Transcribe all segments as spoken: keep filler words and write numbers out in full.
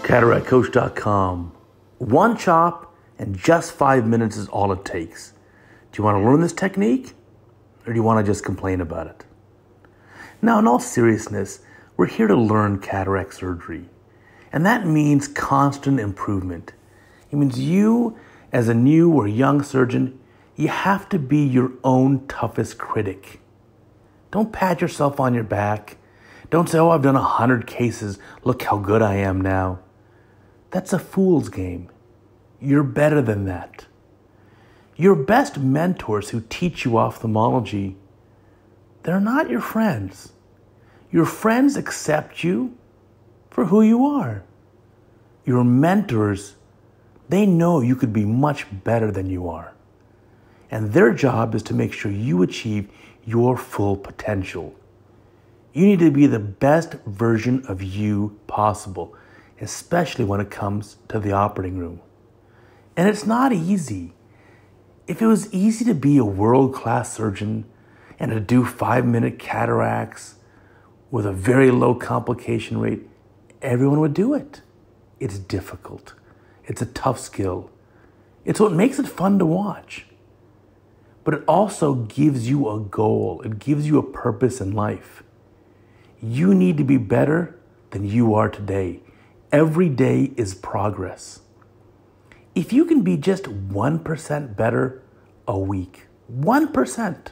cataract coach dot com. One chop and just five minutes is all it takes. Do you want to learn this technique, or do you want to just complain about it? Now, in all seriousness, we're here to learn cataract surgery. And that means constant improvement. It means you, as a new or young surgeon, you have to be your own toughest critic. Don't pat yourself on your back. Don't say, oh, I've done a hundred cases. Look how good I am now. That's a fool's game. You're better than that. Your best mentors who teach you ophthalmology, they're not your friends. Your friends accept you for who you are. Your mentors, they know you could be much better than you are. And their job is to make sure you achieve your full potential. You need to be the best version of you possible, especially when it comes to the operating room. And it's not easy. If it was easy to be a world-class surgeon and to do five-minute cataracts with a very low complication rate, everyone would do it. It's difficult. It's a tough skill. It's what makes it fun to watch. But it also gives you a goal. It gives you a purpose in life. You need to be better than you are today. Every day is progress. If you can be just one percent better a week, one percent,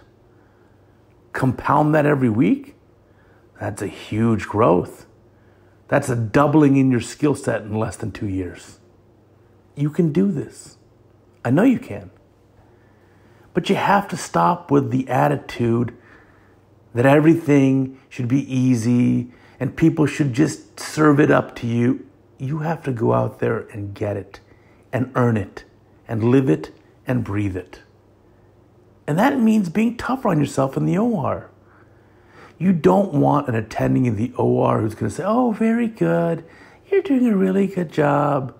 compound that every week, that's a huge growth. That's a doubling in your skill set in less than two years. You can do this. I know you can. But you have to stop with the attitude that everything should be easy and people should just serve it up to you. You have to go out there and get it and earn it and live it and breathe it. And that means being tougher on yourself in the O R. You don't want an attending in the O R who's going to say, oh, very good. You're doing a really good job.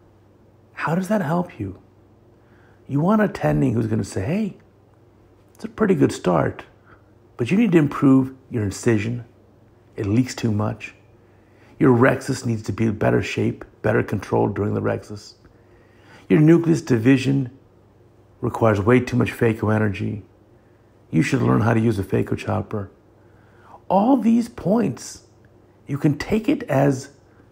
How does that help you? You want an attending who's going to say, hey, it's a pretty good start, but you need to improve your incision. It leaks too much. Your rhexis needs to be in better shape, better controlled during the rhexis. Your nucleus division requires way too much phaco energy. You should learn how to use a phaco chopper. All these points, you can take it as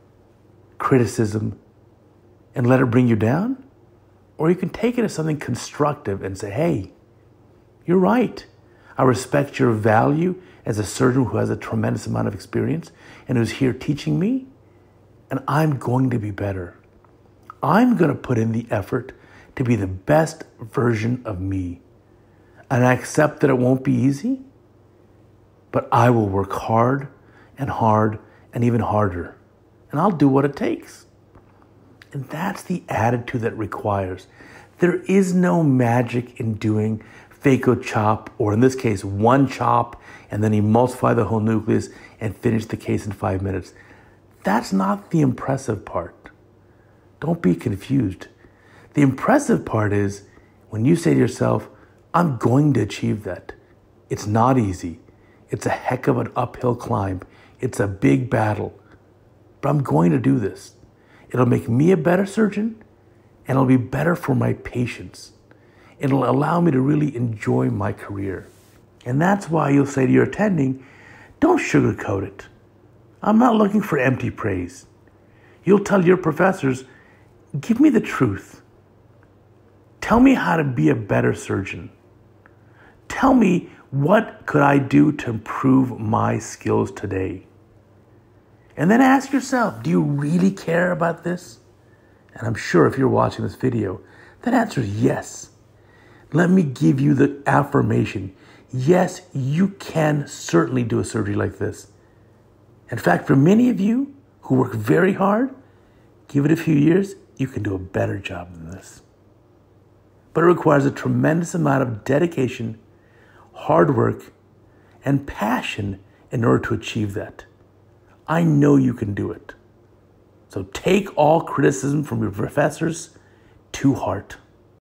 criticism and let it bring you down, or you can take it as something constructive and say, hey, you're right. I respect your value as a surgeon who has a tremendous amount of experience and who's here teaching me, and I'm going to be better. I'm going to put in the effort to be the best version of me. And I accept that it won't be easy, but I will work hard and hard and even harder. And I'll do what it takes. And that's the attitude that requires. There is no magic in doing phaco chop, or in this case, one chop, and then emulsify the whole nucleus and finish the case in five minutes. That's not the impressive part. Don't be confused. The impressive part is when you say to yourself, I'm going to achieve that. It's not easy. It's a heck of an uphill climb. It's a big battle. But I'm going to do this. It'll make me a better surgeon, and it'll be better for my patients. It'll allow me to really enjoy my career. And that's why you'll say to your attending, don't sugarcoat it. I'm not looking for empty praise. You'll tell your professors, give me the truth. Tell me how to be a better surgeon. Tell me what could I do to improve my skills today. And then ask yourself, do you really care about this? And I'm sure if you're watching this video, that answer is yes. Let me give you the affirmation. Yes, you can certainly do a surgery like this. In fact, for many of you who work very hard, give it a few years, you can do a better job than this. But it requires a tremendous amount of dedication, hard work, and passion in order to achieve that. I know you can do it. So take all criticism from your professors to heart.